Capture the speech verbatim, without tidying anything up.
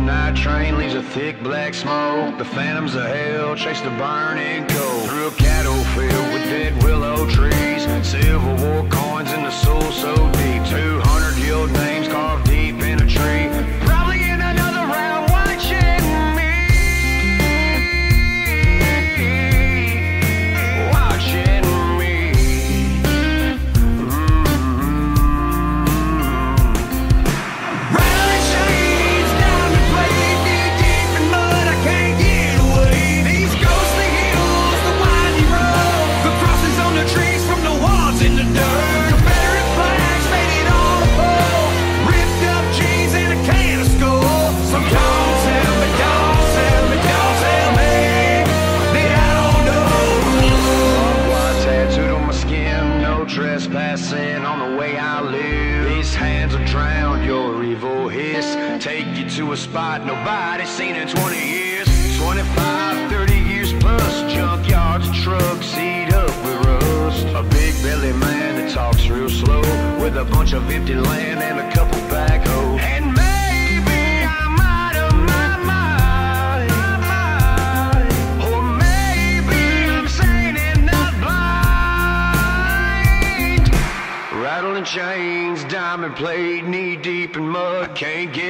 night train leaves a thick black smoke. The phantoms of hell chase the burning coal. Through a cattle field with dead willow trees, Civil War coins in the soul so deep. Two hundred year old names carved deep in a tree. Probably in another round watching me, watching me. Mm-hmm. Rattling chains down the blade, knee deep in mud, I can't get away. These ghostly hills, the winding road, the crossings on the trees from the walls in the dirt. Confederate flags faded on the pole, ripped up jeans and a can of skull. So don't tell me, don't tell me, don't tell me that I don't know. Blood tattooed on my skin, no trespassing on the way I live. These hands will drown your evil hiss, take you to a spot nobody's seen in twenty years. Twenty-five, thirty years plus, junkyards, trucks eat up with rust. A big belly man that talks real slow, with a bunch of empty land and a couple backhoes. And maybe I'm out of my mind, or maybe I'm sane and not blind. Rattling chains, diamond plate, knee deep in mud, can't get